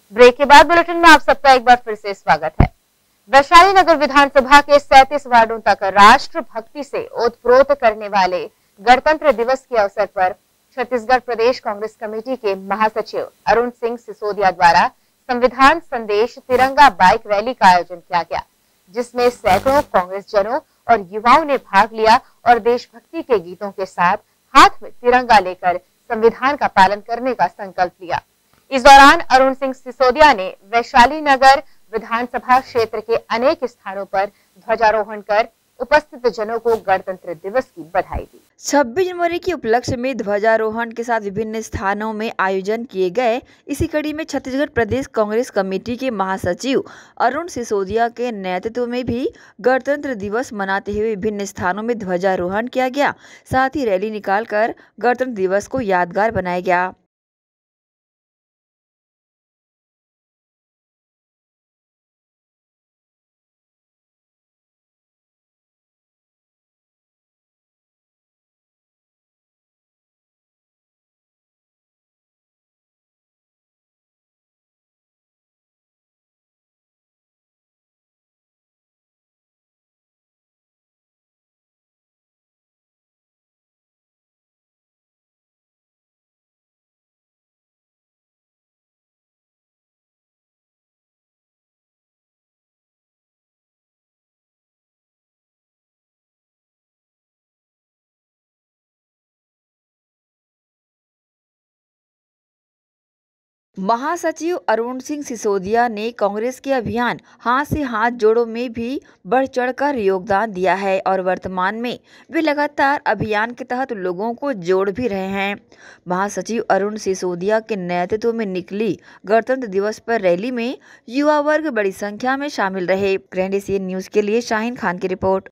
Break के बाद bulletin में आप सबका एक बार फिर से स्वागत है। वैशाली नगर विधानसभा के 37 वार्डों तक राष्ट्र भक्ति से ओतप्रोत करने वाले गणतंत्र दिवस के अवसर पर छत्तीसगढ़ प्रदेश कांग्रेस कमेटी के महासचिव अरुण सिंह सिसोदिया द्वारा संविधान संदेश तिरंगा बाइक रैली का आयोजन किया गया, जिसमें सैकड़ों कांग्रेस जनों और युवाओं ने भाग लिया और देशभक्ति के गीतों के साथ हाथ में तिरंगा लेकर संविधान का पालन करने का संकल्प लिया। इस दौरान अरुण सिंह सिसोदिया ने वैशाली नगर विधानसभा क्षेत्र के अनेक स्थानों पर ध्वजारोहण कर उपस्थित जनों को गणतंत्र दिवस की बधाई दी। 26 जनवरी के उपलक्ष्य में ध्वजारोहण के साथ विभिन्न स्थानों में आयोजन किए गए। इसी कड़ी में छत्तीसगढ़ प्रदेश कांग्रेस कमेटी के महासचिव अरुण सिसोदिया के नेतृत्व में भी गणतंत्र दिवस मनाते हुए विभिन्न स्थानों में ध्वजारोहण किया गया। साथ ही रैली निकालकर गणतंत्र दिवस को यादगार बनाया गया। महासचिव अरुण सिंह सिसोदिया ने कांग्रेस के अभियान हाथ से हाथ जोड़ो में भी बढ़ चढ़कर योगदान दिया है और वर्तमान में वे लगातार अभियान के तहत लोगों को जोड़ भी रहे हैं। महासचिव अरुण सिसोदिया के नेतृत्व में निकली गणतंत्र दिवस पर रैली में युवा वर्ग बड़ी संख्या में शामिल रहे। ग्रैंड एशियन न्यूज के लिए शाहीन खान की रिपोर्ट।